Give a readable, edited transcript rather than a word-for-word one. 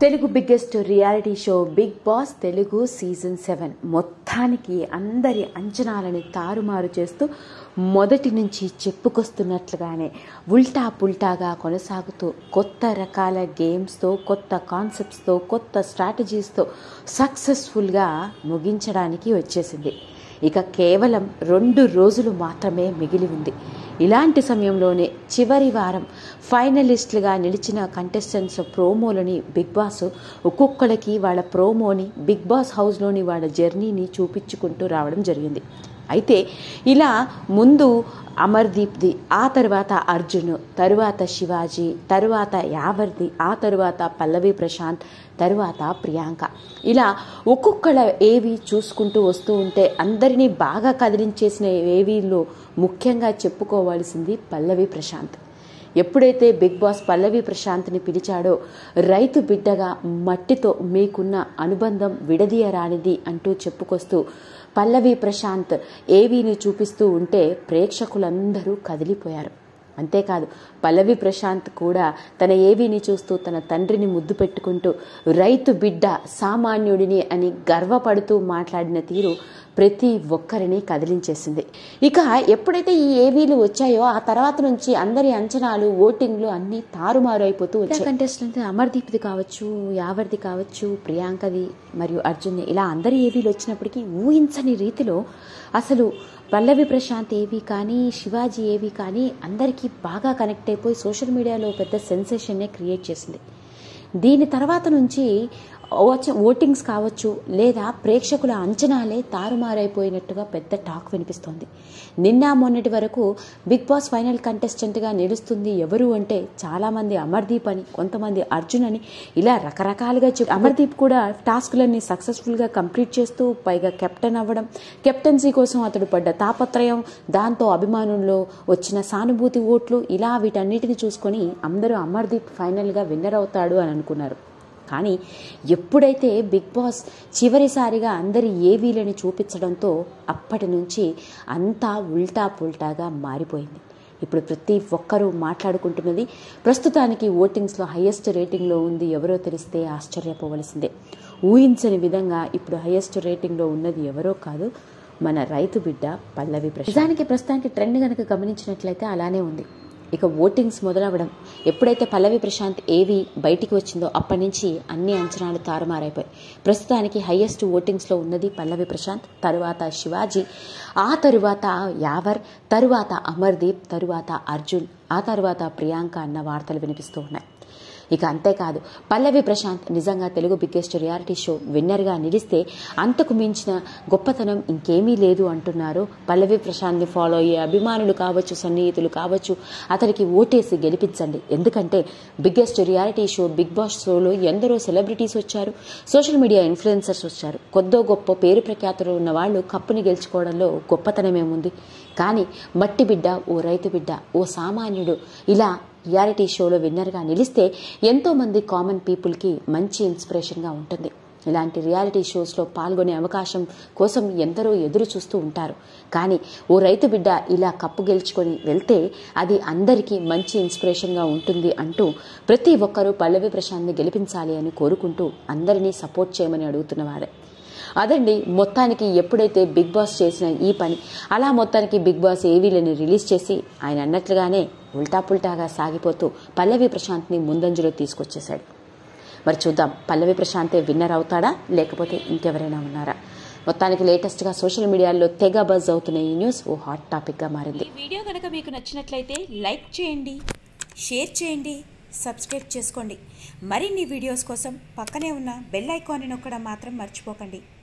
Telugu biggest reality show Bigg Boss Telugu season 7 మొత్తానికి అందరి అంచనాలను తారుమారు చేస్తూ మొదటి నుంచి చెప్పుకొస్తున్నట్లుగానే ఉల్టా పుల్టాగా కొనసాగుతూ కొత్త రకాల గేమ్స్తో కొత్త కాన్సెప్ట్స్తో కొత్త స్ట్రాటజీస్తో సక్సెస్ఫుల్గా ముగించడానికి వచ్చేసింది. ఇక కేవలం 2 రోజులు మాత్రమే మిగిలి ఉంది. ఇలాంటి సమయంలోనే చివరి వారం ఫైనలిస్టులుగా నిలిచిన కంటెస్టెంట్స్ ప్రోమోలని బిగ్ బాస్ ఒక్కొక్కరికి వాళ్ళ ప్రోమోని బిగ్ బాస్ హౌస్లోని వాళ్ళ జర్నీని చూపించుకుంటూ రావడం జరిగింది. అయితే ఇలా ముందు అమర్దీప్ది, ఆ తర్వాత అర్జున్, తరువాత శివాజీ, తరువాత యావర్ది, ఆ తరువాత పల్లవి ప్రశాంత్, తరువాత ప్రియాంక, ఇలా ఒక్కొక్కళ్ళ ఏవి చూసుకుంటూ వస్తూ ఉంటే అందరినీ బాగా కదిలించేసిన ఏవీలో ముఖ్యంగా చెప్పుకోవాల్సింది పల్లవి ప్రశాంత్. ఎప్పుడైతే బిగ్ బాస్ పల్లవి ప్రశాంత్ని పిలిచాడో రైతు బిడ్డగా మట్టితో మీకున్న అనుబంధం విడదీయరానిది అంటూ చెప్పుకొస్తూ పల్లవి ప్రశాంత్ ఏవీని చూపిస్తూ ఉంటే ప్రేక్షకులందరూ కదిలిపోయారు. అంతేకాదు పల్లవి ప్రశాంత్ కూడా తన ఏవీని చూస్తూ తన తండ్రిని ముద్దు పెట్టుకుంటూ రైతు బిడ్డ సామాన్యుడిని అని గర్వపడుతూ మాట్లాడిన తీరు ప్రతి ఒక్కరిని కదిలించేసింది. ఇక ఎప్పుడైతే ఈ ఏవీలు వచ్చాయో ఆ తర్వాత నుంచి అందరి అంచనాలు, ఓటింగ్లు అన్నీ తారుమారు అయిపోతూ వచ్చాయి. కంటెస్టెంట్ అమర్దీప్ది కావచ్చు, యావర్ది కావచ్చు, ప్రియాంకది మరియు అర్జున్, ఇలా అందరి ఏవీలు వచ్చినప్పటికీ ఊహించని రీతిలో అసలు పల్లవి ప్రశాంత్ ఏవి కానీ, శివాజీ ఏవి కానీ అందరికీ బాగా కనెక్ట్ అయిపోయి సోషల్ మీడియాలో పెద్ద సెన్సేషన్నే క్రియేట్ చేసింది. దీని తర్వాత నుంచి ఓటింగ్స్ కావచ్చు లేదా ప్రేక్షకుల అంచనాలే తారుమారైపోయినట్టుగా పెద్ద టాక్ వినిపిస్తోంది. నిన్న మొన్నటి వరకు బిగ్ బాస్ ఫైనల్ కంటెస్టెంట్గా నిలుస్తుంది ఎవరు అంటే చాలామంది అమర్దీప్ అని, కొంతమంది అర్జున్ అని, ఇలా రకరకాలుగా అమర్దీప్ కూడా టాస్క్లన్నీ సక్సెస్ఫుల్గా కంప్లీట్ చేస్తూ పైగా కెప్టెన్ అవ్వడం, కెప్టెన్సీ కోసం అతడు పడ్డ తాపత్రయం, దాంతో అభిమానుల్లో వచ్చిన సానుభూతి ఓట్లు, ఇలా వీటన్నిటిని చూసుకొని అందరూ అమర్దీప్ ఫైనల్గా విన్నర్ అవుతాడు అని అనుకున్నారు. కానీ ఎప్పుడైతే బిగ్ బాస్ చివరిసారిగా అందరి ఏవీలని చూపించడంతో అప్పటి నుంచి అంతా ఉల్టా పుల్టాగా మారిపోయింది. ఇప్పుడు ప్రతి ఒక్కరూ మాట్లాడుకుంటున్నది ప్రస్తుతానికి ఓటింగ్స్లో హైయెస్ట్ రేటింగ్లో ఉంది ఎవరో తెలిస్తే ఆశ్చర్యపోవలసిందే. ఊహించని విధంగా ఇప్పుడు హైయెస్ట్ రేటింగ్లో ఉన్నది ఎవరో కాదు, మన రైతు బిడ్డ పల్లవి ప్రశాంత్. ప్రస్తుతానికి ట్రెండ్ కనుక గమనించినట్లయితే అలానే ఉంది. ఇక ఓటింగ్స్ మొదలవ్వడం, ఎప్పుడైతే పల్లవి ప్రశాంత్ ఏవి బయటికి వచ్చిందో అప్పటి నుంచి అన్ని అంచనాలు తారుమారైపోయి ప్రస్తుతానికి హైయెస్ట్ ఓటింగ్స్లో ఉన్నది పల్లవి ప్రశాంత్, తరువాత శివాజీ, ఆ తరువాత యావర్, తరువాత అమర్దీప్, తరువాత అర్జున్, ఆ తరువాత ప్రియాంక అన్న వార్తలు వినిపిస్తూ ఉన్నాయి. ఇక అంతేకాదు పల్లవి ప్రశాంత్ నిజంగా తెలుగు బిగ్గెస్ట్ రియాలిటీ షో విన్నర్గా నిలిస్తే అంతకు మించిన గొప్పతనం ఇంకేమీ లేదు అంటున్నారు పల్లవి ప్రశాంత్ని ఫాలో అయ్యే అభిమానులు కావచ్చు, సన్నిహితులు కావచ్చు. అతనికి ఓటేసి గెలిపించండి. ఎందుకంటే biggest reality show Bigg Boss షోలో ఎందరో సెలబ్రిటీస్ వచ్చారు, సోషల్ మీడియా ఇన్ఫ్లుయెన్సర్స్ వచ్చారు. కొద్దో గొప్ప పేరు ప్రఖ్యాతులు ఉన్న వాళ్ళు కప్పుని గెలుచుకోవడంలో గొప్పతనమేముంది. కానీ మట్టి బిడ్డ, ఓ రైతు బిడ్డ, ఓ సామాన్యుడు ఇలా రియాలిటీ షోలో విన్నర్గా నిలిస్తే ఎంతోమంది కామన్ పీపుల్కి మంచి ఇన్స్పిరేషన్గా ఉంటుంది. ఇలాంటి రియాలిటీ షోస్లో పాల్గొనే అవకాశం కోసం ఎందరో ఎదురు చూస్తూ ఉంటారు. కానీ ఓ రైతు బిడ్డ ఇలా కప్పు గెలుచుకొని వెళ్తే అది అందరికీ మంచి ఇన్స్పిరేషన్గా ఉంటుంది అంటూ ప్రతి ఒక్కరూ పల్లవి ప్రశాంత్ని గెలిపించాలి అని కోరుకుంటూ అందరినీ సపోర్ట్ చేయమని అడుగుతున్నవారే. అదండి మొత్తానికి ఎప్పుడైతే బిగ్ బాస్ చేసిన ఈ పని, అలా మొత్తానికి బిగ్ బాస్ ఏవీలని రిలీజ్ చేసి ఆయన అన్నట్లుగానే ఉల్టా పుల్టాగా సాగిపోతూ పల్లవి ప్రశాంత్ని ముందంజలో తీసుకొచ్చేశాడు. మరి చూద్దాం పల్లవి ప్రశాంతే విన్నర్ అవుతాడా లేకపోతే ఇంకెవరైనా ఉన్నారా? మొత్తానికి లేటెస్ట్గా సోషల్ మీడియాలో తెగ బజ్ అవుతున్న ఈ న్యూస్ ఓ హాట్ టాపిక్గా మారింది. ఈ వీడియో కనుక మీకు నచ్చినట్లయితే లైక్ చేయండి, షేర్ చేయండి, సబ్స్క్రైబ్ చేసుకోండి. మరిన్ని వీడియోస్ కోసం పక్కనే ఉన్న బెల్ ఐకాన్ని నొక్కడం మాత్రం మర్చిపోకండి.